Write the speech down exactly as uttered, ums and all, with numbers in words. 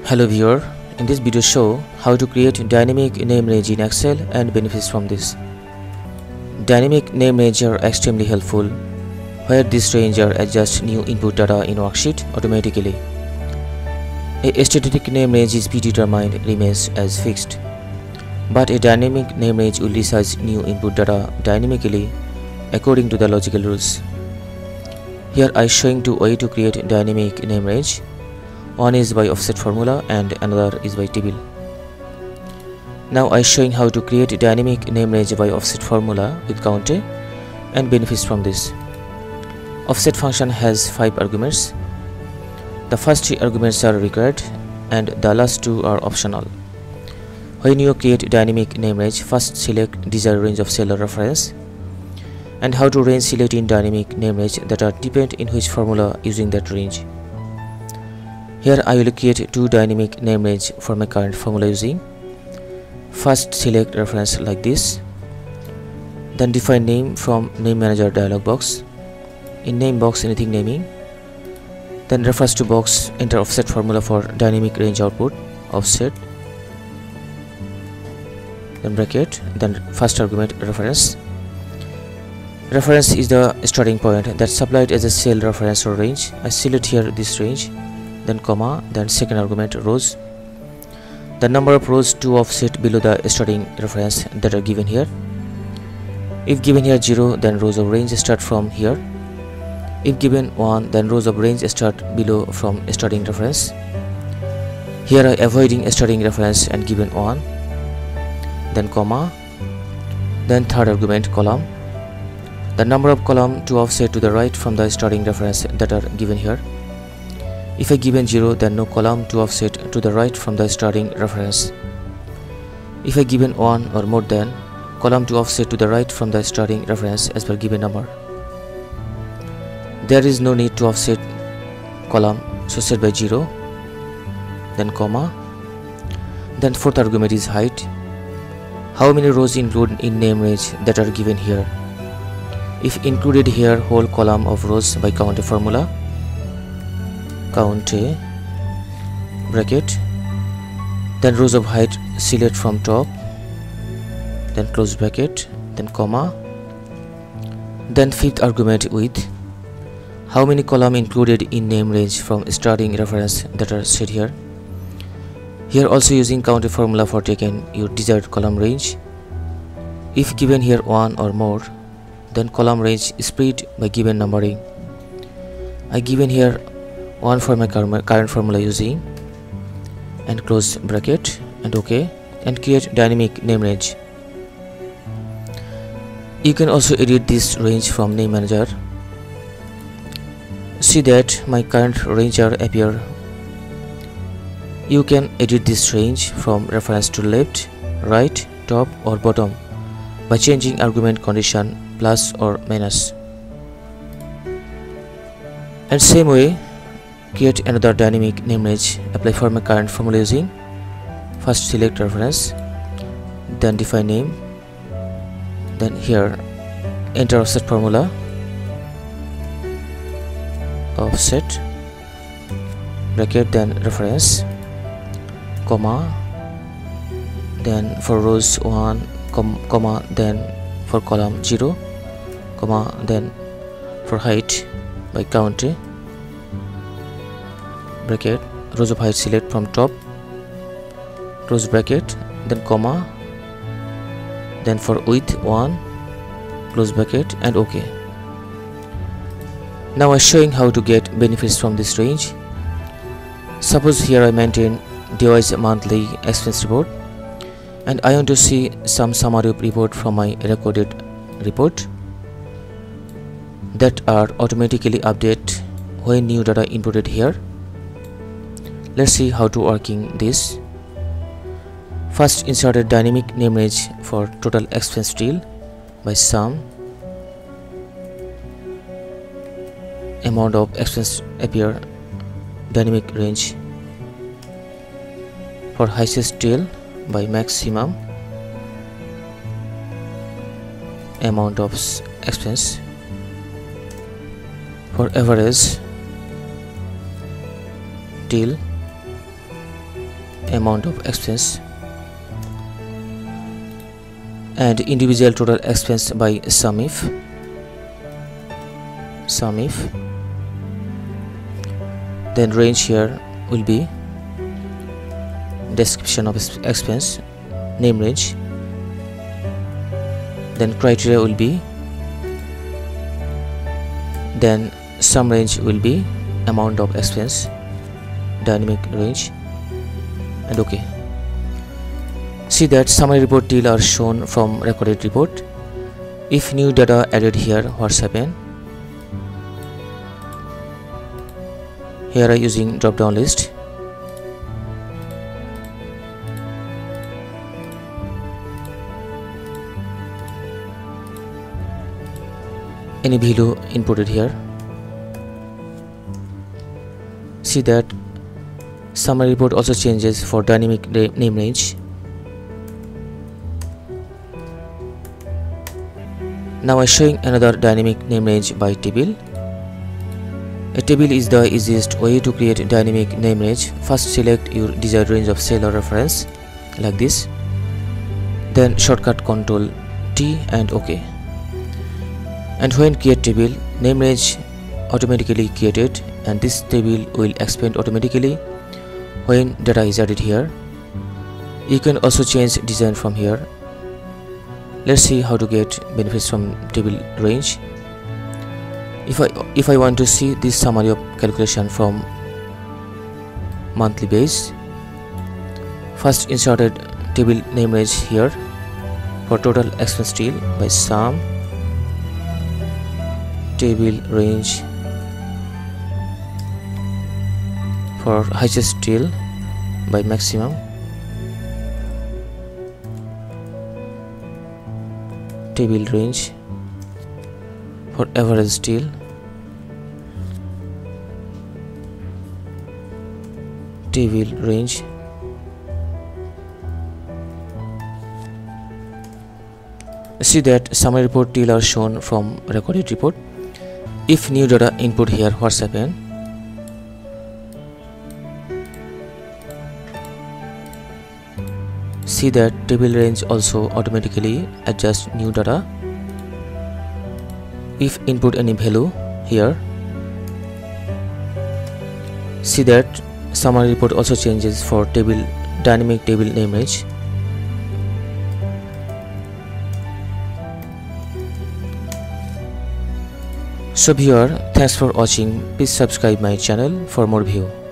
Hello viewer, in this video show how to create dynamic name range in Excel and benefits from this. Dynamic name range are extremely helpful where this range are adjust new input data in worksheet automatically. A static name range is predetermined remains as fixed, but a dynamic name range will resize new input data dynamically according to the logical rules. Here I showing two ways to create dynamic name range. One is by offset formula and another is by table. Now I showing how to create dynamic name range by offset formula with counter and benefits from this. Offset function has five arguments. The first three arguments are required and the last two are optional. When you create dynamic name range, first select desired range of cell or reference and how to range select in dynamic name range that are depend in which formula using that range. Here I will create two dynamic name range for my current formula using. First select reference like this, then define name from name manager dialog box. In name box anything naming, then refers to box enter offset formula for dynamic range output offset, then bracket, then first argument reference. Reference is the starting point that's supplied as a cell reference or range. I select here this range, then comma, then second argument rows. The number of rows to offset below the starting reference that are given here. If given here zero, then rows of range start from here. If given one, then rows of range start below from starting reference. Here I avoiding starting reference and given one, then comma, then third argument column. The number of column to offset to the right from the starting reference that are given here. If I given zero, then no column to offset to the right from the starting reference. If I given one or more than column to offset to the right from the starting reference as per given number. There is no need to offset column, so set by zero, then comma, then fourth argument is height. How many rows include in name range that are given here? If included here whole column of rows by count a formula, count a bracket, then rows of height select from top, then close bracket, then comma, then fifth argument width. How many column included in name range from starting reference that are set here. Here also using count a formula for taking your desired column range. If given here one or more, then column range split by given numbering. I given here one for my current formula using, and close bracket and OK, and create dynamic name range. You can also edit this range from name manager. See that my current range are appear. You can edit this range from reference to left, right, top or bottom by changing argument condition plus or minus. And same way create another dynamic name range. Apply for my current formula using. First select reference, then define name, then here enter offset formula offset bracket, then reference comma, then for rows one com, comma, then for column zero comma, then for height by count bracket, rows of height select from top, close bracket, then comma, then for width one, close bracket and OK. Now I'm showing how to get benefits from this range. Suppose here I maintain day-wise monthly expense report and I want to see some summary report from my recorded report that are automatically updated when new data inputted here. Let's see how to working this. First insert a dynamic name range for total expense deal by sum. Amount of expense appear dynamic range for highest deal by maximum amount of expense for average deal amount of expense, and individual total expense by sum if sum if then range here will be description of expense, name range, then criteria will be, then sum range will be amount of expense, dynamic range, and okay. See that summary report till are shown from recorded report. If new data added here, what's happen? Here I using drop down list. Any value inputted here. See that summary report also changes for dynamic name range. Now I'm showing another dynamic name range by table. A table is the easiest way to create a dynamic name range. First select your desired range of cell or reference like this, then shortcut control T and OK. And when create table, name range automatically created, and this table will expand automatically when data is added here. You can also change design from here. Let's see how to get benefits from table range. If I if I want to see this summary of calculation from monthly base, first inserted table name range here for total expense till by sum, table range for highest till by maximum, table range for average till, table range see that summary report till are shown from recorded report. If new data input here, what's happen? See that table range also automatically adjust new data. If input any value here, see that summary report also changes for table dynamic table name range. So viewer, thanks for watching. Please subscribe my channel for more view.